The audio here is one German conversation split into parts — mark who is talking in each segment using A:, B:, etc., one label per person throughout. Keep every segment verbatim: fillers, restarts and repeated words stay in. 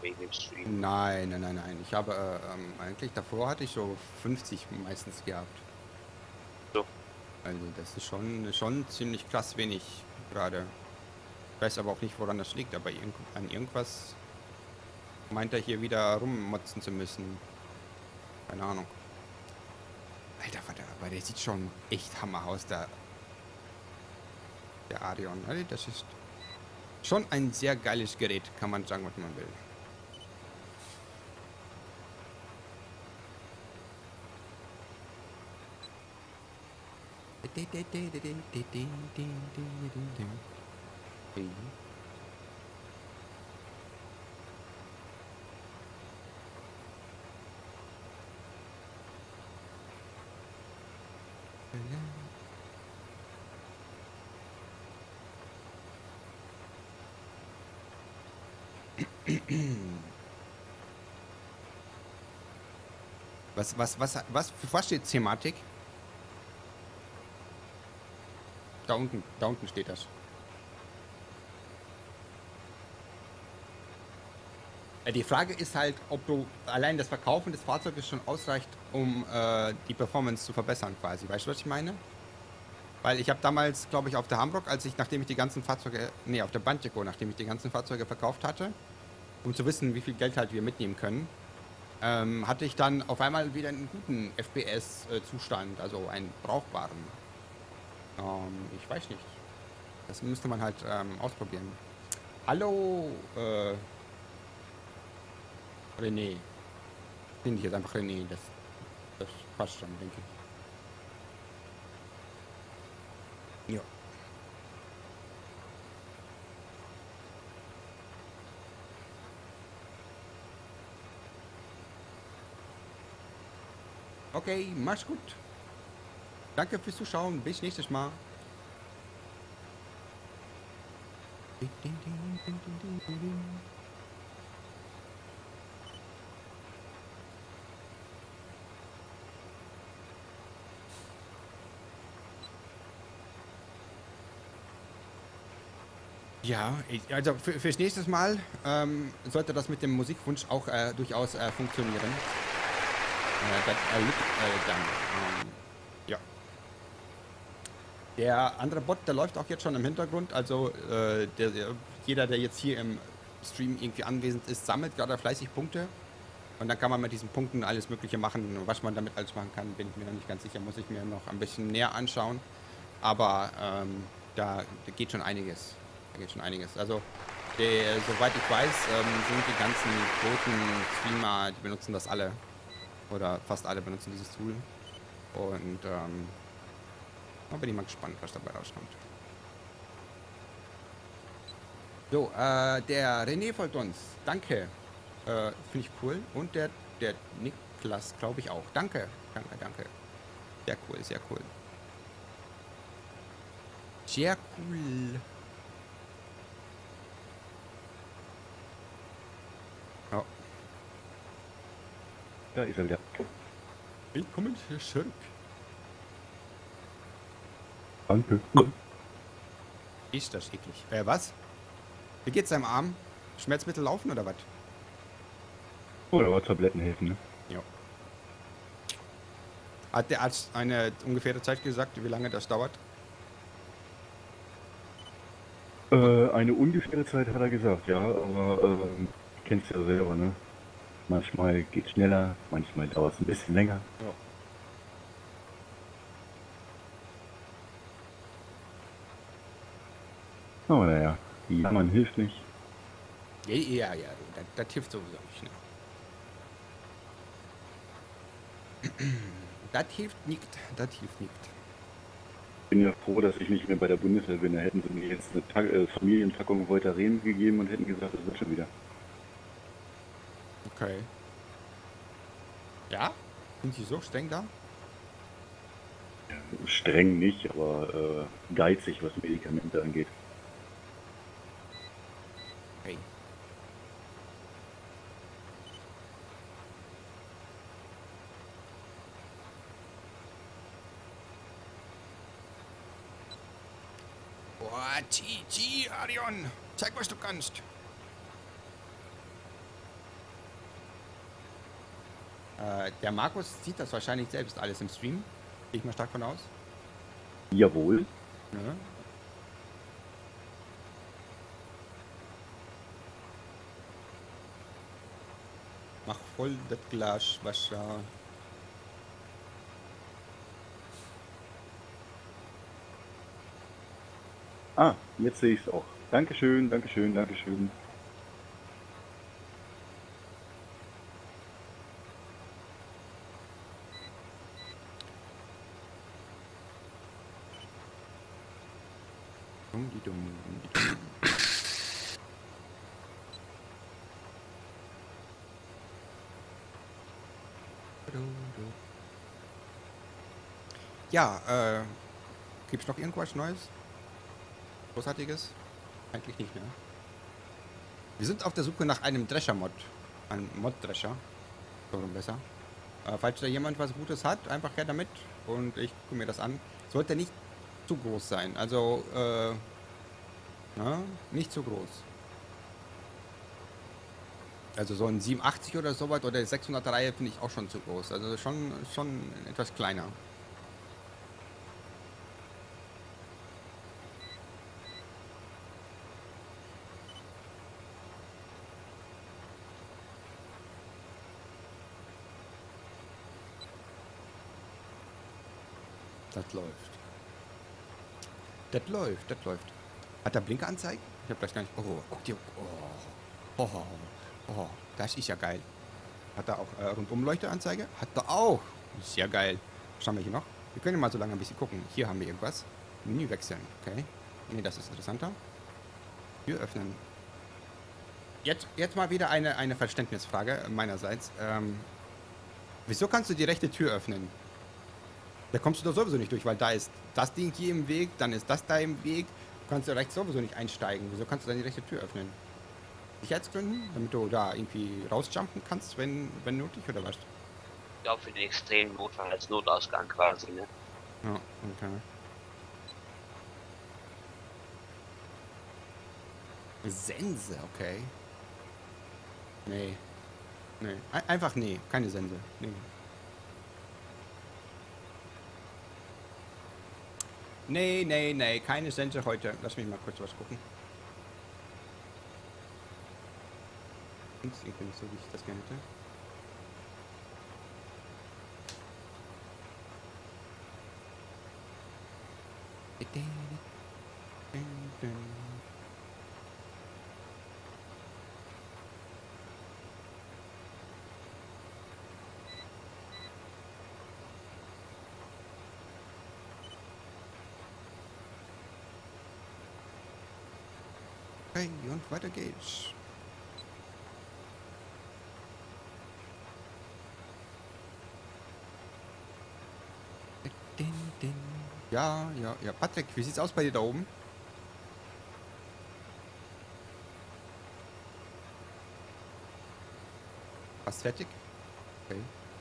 A: wegen dem Stream.
B: Nein, nein, nein, nein. Ich habe äh, ähm, eigentlich davor hatte ich so fünfzig meistens gehabt.
A: So.
B: Also das ist schon, schon ziemlich krass wenig gerade. Ich weiß aber auch nicht, woran das liegt, aber irgend, an irgendwas meint er hier wieder rummotzen zu müssen. Keine Ahnung. Alter, Vater, aber der sieht schon echt Hammer aus, der, der Arion. Also das ist schon ein sehr geiles Gerät, kann man sagen, was man will. Was, was, was, was, für was steht Thematik? Da unten, da unten steht das. Äh, Die Frage ist halt, ob du allein das Verkaufen des Fahrzeuges schon ausreicht, um äh, die Performance zu verbessern quasi. Weißt du, was ich meine? Weil ich habe damals, glaube ich, auf der Hamburg, als ich, nachdem ich die ganzen Fahrzeuge, nee, auf der Bantico, nachdem ich die ganzen Fahrzeuge verkauft hatte, um zu wissen, wie viel Geld halt wir mitnehmen können, ähm, hatte ich dann auf einmal wieder einen guten F P S-Zustand, also einen brauchbaren. Ähm, ich weiß nicht. Das müsste man halt ähm, ausprobieren. Hallo, äh, René. Finde ich jetzt einfach René. Das, das passt schon, denke ich. Ja. Okay, mach's gut. Danke fürs Zuschauen. Bis nächstes Mal. Ja, ich, also für, fürs nächste Mal ähm, sollte das mit dem Musikwunsch auch äh, durchaus äh, funktionieren. Äh, das äh, liegt äh, dann. Ähm, ja. Der andere Bot, der läuft auch jetzt schon im Hintergrund. Also äh, der, der, jeder, der jetzt hier im Stream irgendwie anwesend ist, sammelt gerade fleißig Punkte. Und dann kann man mit diesen Punkten alles Mögliche machen. Was man damit alles machen kann, bin ich mir noch nicht ganz sicher. Muss ich mir noch ein bisschen näher anschauen. Aber ähm, da, da geht schon einiges. Da geht schon einiges. Also, der, soweit ich weiß, ähm, sind die ganzen großen Streamer, die benutzen das alle. Oder fast alle benutzen dieses Tool. Und ähm, da bin ich mal gespannt, was dabei rauskommt. So, äh, der René folgt uns. Danke. Äh, Finde ich cool. Und der, der Niklas, glaube ich auch. Danke. Danke, danke. Sehr cool, sehr cool. Sehr cool. Oh.
C: Da ist er wieder.
B: Willkommen zurück.
C: Danke.
B: Ist das eklig. Äh, was? Wie geht's deinem Arm? Schmerzmittel laufen oder was?
C: Oder aber Tabletten helfen, ne?
B: Ja. Hat der Arzt eine ungefähre Zeit gesagt, wie lange das dauert?
C: Äh, eine ungefähre Zeit hat er gesagt, ja, aber ähm, kennst ja selber, ne? Manchmal geht schneller, manchmal dauert es ein bisschen länger.
B: Ja.
C: Aber naja, jammern hilft nicht.
B: Ja, ja, ja. Das, das hilft sowieso nicht, ne? Das hilft nicht. Das hilft nicht.
C: Ich bin ja froh, dass ich nicht mehr bei der Bundeswehr bin. Da hätten sie mir jetzt eine Ta äh, Familienpackung Voltaren gegeben und hätten gesagt, das wird schon wieder.
B: Okay. Ja? Sind Sie so streng da?
C: Streng nicht, aber äh, geizig, was Medikamente angeht.
B: Okay. Boah, T T, Arion. Zeig, was du kannst. Äh, der Markus sieht das wahrscheinlich selbst alles im Stream. Gehe ich mal stark von aus.
C: Jawohl.
B: Ne? Mach voll das Glas Wasser.
C: Ah, jetzt sehe ich es auch. Dankeschön, Dankeschön, Dankeschön.
B: Dumm, die dumm, die dumm. Ja, äh, gibt's noch irgendwas Neues? Großartiges? Eigentlich nicht, ne? Wir sind auf der Suche nach einem Drescher-Mod. Ein Mod-Drescher. So rum besser. Äh, falls da jemand was Gutes hat, einfach her damit und ich gucke mir das an. Sollte nicht zu groß sein. Also, äh, na, nicht zu groß. Also so ein siebenundachtzig oder so weit oder sechshundert Reihe finde ich auch schon zu groß. Also schon, schon etwas kleiner. Das läuft. Das läuft, das läuft. Hat der Blinker anzeigen? Ich hab das gar nicht. Oh, guck dir. Oh, oh, oh, oh, das ist ja geil. Hat er auch äh, Rundumleuchteanzeige? Hat er auch. Sehr geil. Was haben wir hier noch? Wir können mal so lange ein bisschen gucken. Hier haben wir irgendwas. Menü wechseln. Okay. Nee, das ist interessanter. Tür öffnen. Jetzt, jetzt mal wieder eine, eine Verständnisfrage meinerseits. Ähm, wieso kannst du die rechte Tür öffnen? Da kommst du doch sowieso nicht durch, weil da ist das Ding hier im Weg, dann ist das da im Weg. Du kannst ja rechts sowieso nicht einsteigen. Wieso kannst du dann die rechte Tür öffnen? Sicherheitsgründen? Damit du da irgendwie rausjumpen kannst, wenn, wenn nötig, oder was?
A: Ich glaube, für den extremen Notfall als Notausgang quasi, ne?
B: Ja, okay. Sense, okay. Nee. Nee. Ein- Einfach nee. Keine Sense. Nee. Nee, nee, nee. Keine Sense heute. Lass mich mal kurz was gucken. Das ist irgendwie nicht so, wie ich das gerne hätte. Okay, und weiter geht's. Ja, ja, ja. Patrick, wie sieht's aus bei dir da oben? Fast fertig? Okay.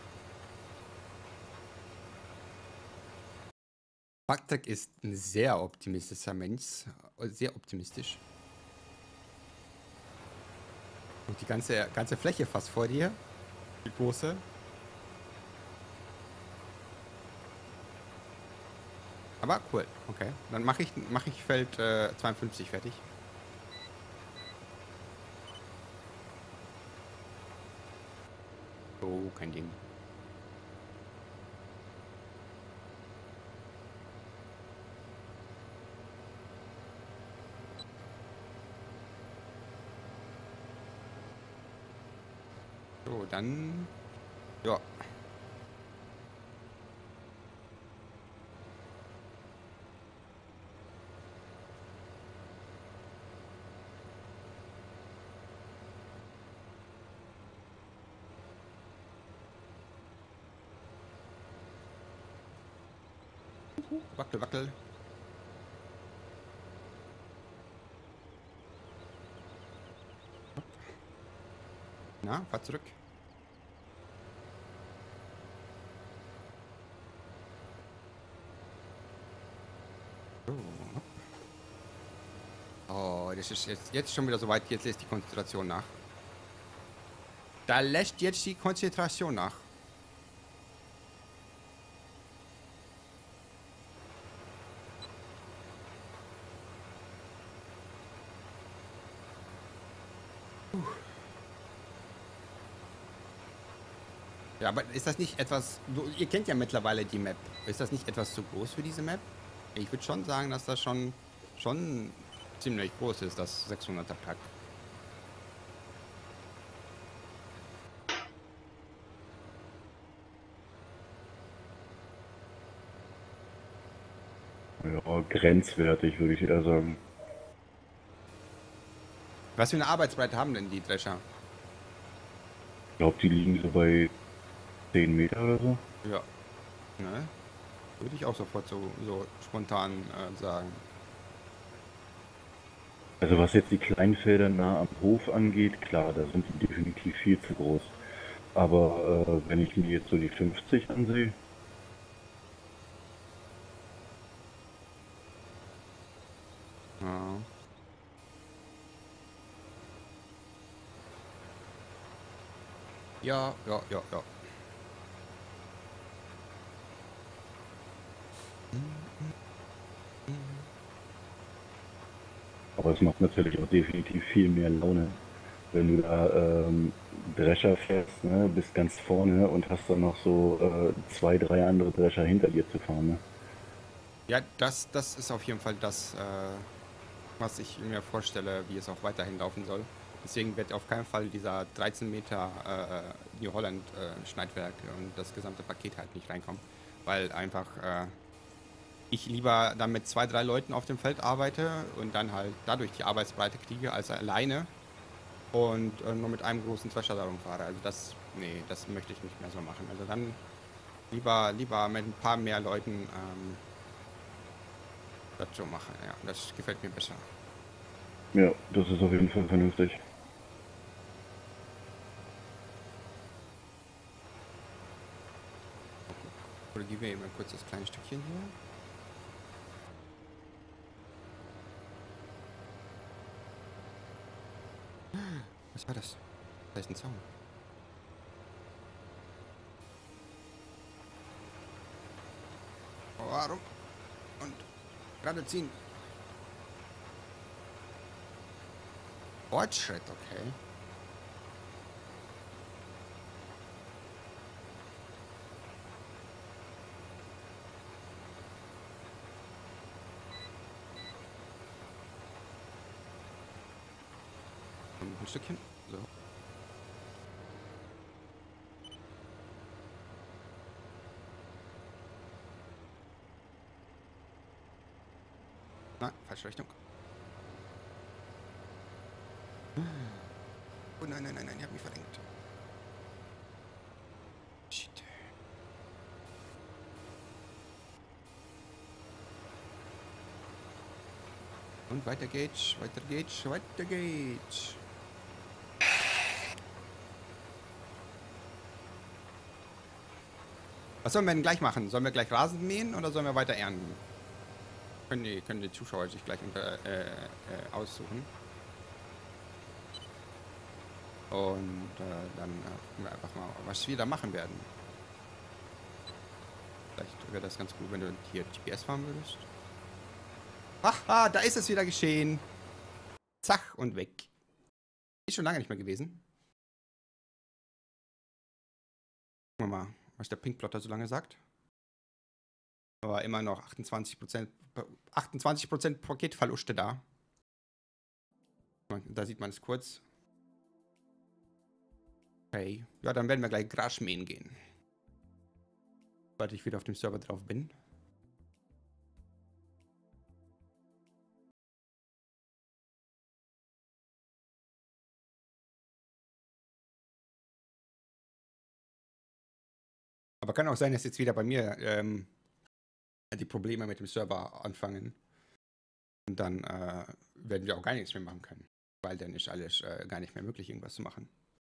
B: Patrick ist ein sehr optimistischer Mensch. Sehr optimistisch. Und die ganze, ganze Fläche fast vor dir. Die große. Aber cool, okay. Dann mache ich, mach ich Feld äh, zweiundfünfzig fertig. Oh, kein Ding. So, dann... Ja. Wackel, wackel. Na, fahr zurück. So. Oh, das ist jetzt, jetzt schon wieder so weit. Jetzt lässt die Konzentration nach. Da lässt jetzt die Konzentration nach. Ja, aber ist das nicht etwas... Du, ihr kennt ja mittlerweile die Map. Ist das nicht etwas zu groß für diese Map? Ich würde schon sagen, dass das schon, schon ziemlich groß ist, das sechshunderter Pack.
C: Ja, grenzwertig, würde ich eher sagen.
B: Was für eine Arbeitsbreite haben denn die Drescher?
C: Ich glaube, die liegen so bei zehn Meter oder so.
B: Ja. Ne? Würde ich auch sofort so, so spontan äh, sagen.
C: Also was jetzt die Kleinfelder nah am Hof angeht, klar, da sind die definitiv viel zu groß. Aber äh, wenn ich mir jetzt so die fünfzig ansehe,
B: Ja. Ja, ja, ja, ja.
C: aber es macht natürlich auch definitiv viel mehr Laune, wenn du da ähm, Drescher fährst, ne, bist ganz vorne und hast dann noch so äh, zwei, drei andere Drescher hinter dir zu fahren. Ne?
B: Ja, das, das ist auf jeden Fall das, äh, was ich mir vorstelle, wie es auch weiterhin laufen soll. Deswegen wird auf keinen Fall dieser dreizehn Meter äh, New Holland äh, Schneidwerk und das gesamte Paket halt nicht reinkommen. Weil einfach äh, ich lieber dann mit zwei, drei Leuten auf dem Feld arbeite und dann halt dadurch die Arbeitsbreite kriege als alleine und äh, nur mit einem großen Thresher darum fahre. Also das, nee, das möchte ich nicht mehr so machen. Also dann lieber, lieber mit ein paar mehr Leuten ähm, das so machen. Ja, das gefällt mir besser.
C: Ja, das ist auf jeden Fall vernünftig.
B: Korrigieren wir eben ein kurzes kleines Stückchen hier. Was war das? Da ist ein Zaun. Warum? Und gerade ziehen. Fortschritt, okay. Und ein Stückchen. So. Nein, falsche Richtung. Oh nein, nein, nein, nein, ich hab mich verrenkt. Shit. Und weiter geht's, weiter geht's, weiter geht's. Was sollen wir denn gleich machen? Sollen wir gleich Rasen mähen oder sollen wir weiter ernten? Können die, können die Zuschauer sich gleich unter, äh, äh, aussuchen. Und äh, dann äh, gucken wir einfach mal, was wir da machen werden. Vielleicht wäre das ganz gut, wenn du hier G P S fahren würdest. Haha, da ist es wieder geschehen. Zack und weg. Ist schon lange nicht mehr gewesen. Gucken wir mal, was der Pinkplotter so lange sagt. Aber immer noch achtundzwanzig Prozent, achtundzwanzig Prozent Paketverluste da. Da sieht man es kurz. Okay. Ja, dann werden wir gleich Gras mähen gehen. Sobald ich wieder auf dem Server drauf bin. Aber kann auch sein, dass jetzt wieder bei mir ähm, die Probleme mit dem Server anfangen. Und dann äh, werden wir auch gar nichts mehr machen können. Weil dann ist alles äh, gar nicht mehr möglich, irgendwas zu machen.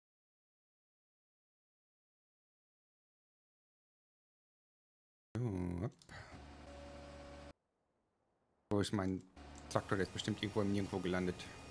B: So, hopp. Wo ist mein Traktor? Der ist bestimmt irgendwo im Nirgendwo gelandet.